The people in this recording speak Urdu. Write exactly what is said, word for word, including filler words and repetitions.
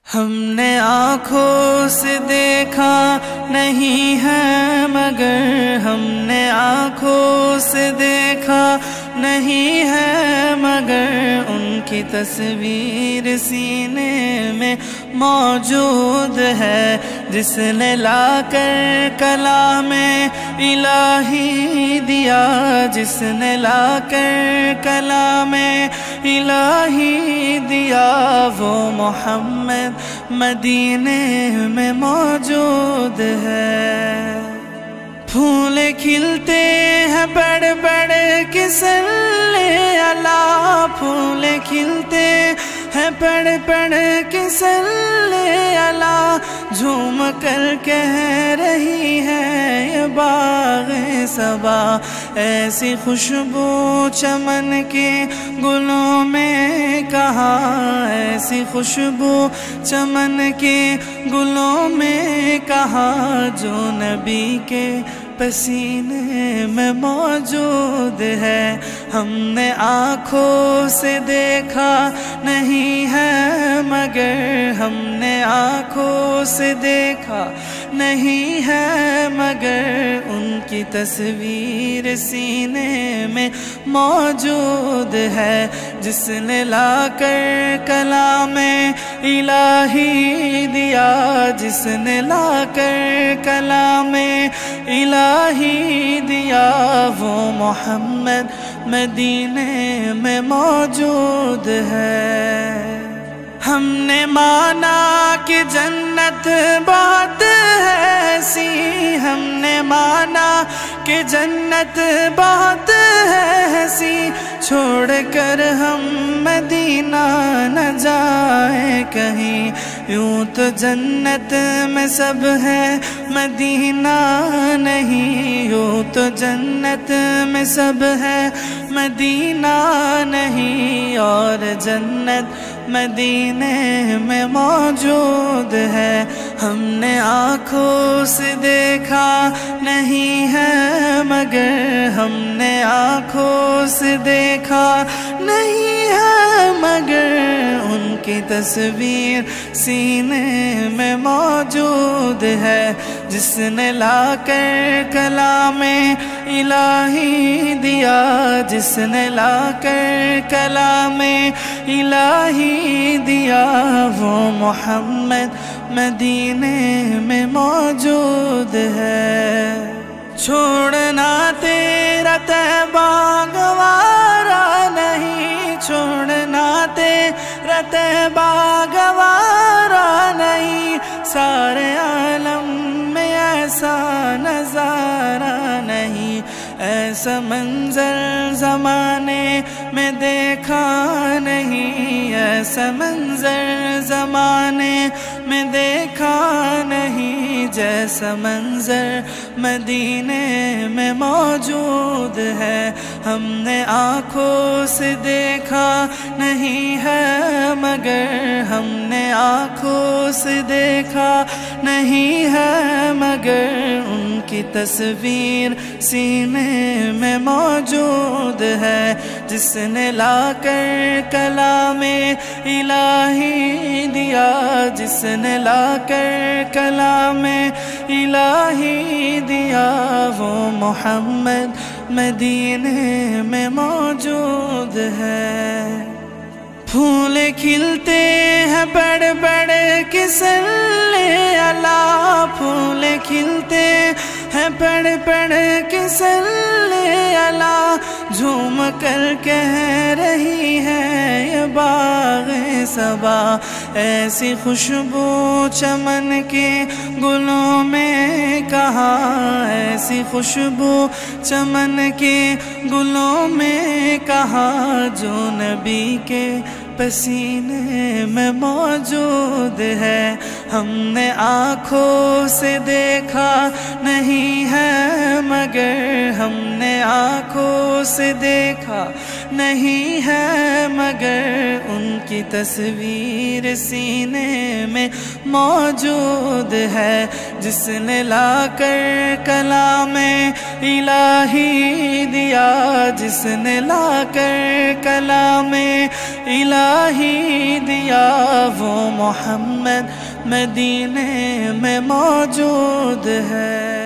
ہم نے آنکھوں سے دیکھا نہیں ہے مگر ہم نے آنکھوں سے دیکھا نہیں ہے مگر ان کی تصویر سینے میں موجود ہے، جس نے لا کر کلام الہی دیا، جس نے لا کر کلام الہی دیا، وہ محمد مدینے میں موجود ہے۔ پھول کھلتے ہیں بڑھ بڑھ کے صلی اللہ، پھول کھلتے ہیں بڑھ بڑھ کے صلی اللہ، جھوم کر کہہ رہی ہے یہ باغ صبا، ایسی خوشبو چمن کے گلوں میں کہاں، ایسی خوشبو چمن کے گلوں میں کہاں، جو نبی کے پسینے میں موجود ہے۔ ہم نے آنکھوں سے دیکھا نہیں ہے مگر ہم نے آنکھوں سے دیکھا نہیں ہے مگر ان کی تصویر سینے میں موجود ہے، جس نے لا کر کلام الہی دیا، جس نے لا کر کلام الہی دیا، وہ محمد مدینے میں موجود ہے۔ ہم نے مانا کہ جنت بہت ہے ایسی، ہم نے مانا کہ جنت بہت ہے ایسی، چھوڑ کر ہم مدینہ نہ جائیں کہیں، یوں تو جنت میں سب ہے مدینہ نہیں، یوں تو جنت میں سب ہے مدینہ نہیں، اور جنت مدینے میں موجود ہے۔ ہم نے آنکھوں سے دیکھا نہیں ہے مگر ہم نے آنکھوں سے دیکھا نہیں ہے مگر ان کی تصویر سینے میں موجود ہے، جس نے لا کر کلام الہی دیا، جس نے لا کر کلام الہی دیا، وہ محمد مدینے میں موجود ہے۔ چھوڑنا تیرا طیبہ گوارا نہیں، چھوڑنا تیرا طیبہ گوارا نہیں، سارے عالم میں ایسا نظارہ نہیں، ایسا منظر زمانے میں دیکھا نہیں، ایسا منظر زمانے میں دیکھا نہیں، جیسا منظر مدینے میں موجود ہے۔ ہم نے آنکھوں سے دیکھا نہیں ہے مگر ہم نے آنکھوں سے دیکھا نہیں ہے مگر ان کی تصویر سینے میں موجود ہے، جس نے لا کر کلام الہی دیا، جس نے لا کر کلام الہی دیا، وہ محمد مدینے میں موجود ہے۔ پھول کھلتے ہیں بڑھ بڑھ کے صلی اللہ، پھول کھلتے ہیں بڑھ بڑھ کے صلی اللہ، جھوم کر کہہ رہی ہے یہ باغ صبا، ایسی خوشبو چمن کے گلوں میں کہاں، ایسی خوشبو چمن کے گلوں میں کہاں، جو نبی کے پسینے میں موجود ہے۔ ہم نے آنکھوں سے دیکھا نہیں ہے مگر ہم نے آنکھوں سے دیکھا نہیں ہے مگر ان کی تصویر سینے میں موجود ہے، جس نے لا کر کلام الہی دیا، جس نے لا کر کلام الہی دیا وہ محمد مدینے میں موجود ہے۔